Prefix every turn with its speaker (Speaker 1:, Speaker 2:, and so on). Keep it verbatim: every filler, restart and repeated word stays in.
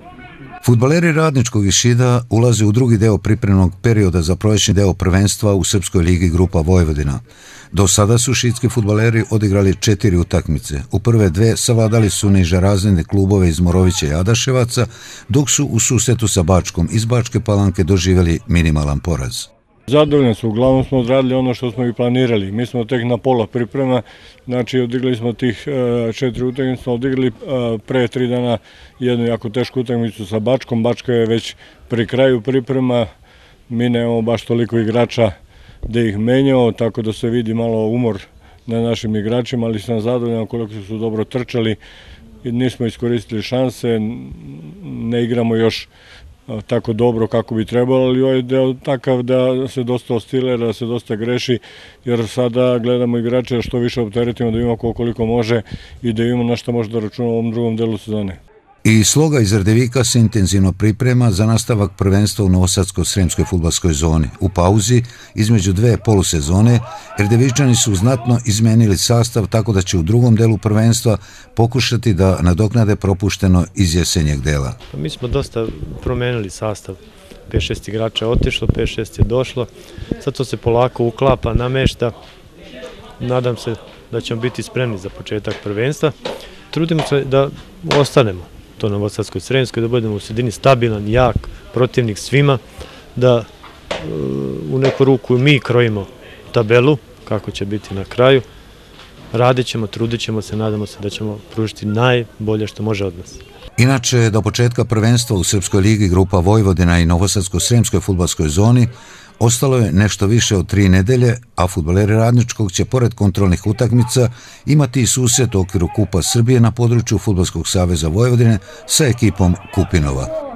Speaker 1: Fudbaleri Radničkog iz Šida ulaze u drugi deo pripremnog perioda za prolećni deo prvenstva u Srpskoj ligi Grupa Vojvodina. Do sada su šidski fudbaleri odigrali četiri utakmice. U prve dve savladali su nižerazredne klubove iz Morovića i Adaševaca, dok su u susretu sa Bačkom iz Bačke Palanke doživjeli minimalan poraz.
Speaker 2: Zadovoljni smo, uglavnom smo odradili ono što smo i planirali. Mi smo tek na pola priprema, znači odigrali smo tih četiri utakmice, smo odigrali pre tri dana jednu jako tešku utakmicu sa Bačkom. Bačka je već pri kraju priprema, mi nemamo baš toliko igrača da ih menjao, tako da se vidi malo umor na našim igračima, ali sam zadovoljan koliko su dobro trčali, nismo iskoristili šanse, ne igramo još tako dobro kako bi trebalo, ali ovaj deo takav da se dosta ostilera, da se dosta greši, jer sada gledamo igrače što više opteretimo, da imamo koliko može i da imamo na što može da računamo u ovom drugom delu sezone.
Speaker 1: I Sloga iz Erdevika se intenzivno priprema za nastavak prvenstva u Novosadsko-sremskoj fudbalskoj zoni. U pauzi, između dve polusezone, Erdevičani su znatno izmenili sastav tako da će u drugom delu prvenstva pokušati da nadoknade propušteno iz jesenjeg dela.
Speaker 3: Mi smo dosta promenili sastav. pet šest igrača je otišlo, pet šest je došlo. Sad to se polako uklapa, namešta. Nadam se da ćemo biti spremni za početak prvenstva. Trudimo se da ostanemo to na Novosadskoj-sremskoj, da budemo u sredini stabilan, jak protivnik svima, da u neku ruku mi krojimo tabelu, kako će biti na kraju. Radit ćemo, trudit ćemo se, nadamo se da ćemo pružiti najbolje što može od nas.
Speaker 1: Inače, do početka prvenstva u Srpskoj ligi Grupa Vojvodina i Novosadsko-sremskoj fudbalskoj zoni ostalo je nešto više od tri nedelje, a fudbaleri Radničkog će pored kontrolnih utakmica imati i susret u okviru Kupa Srbije na području Fudbalskog saveza Vojvodine sa ekipom Kupinova.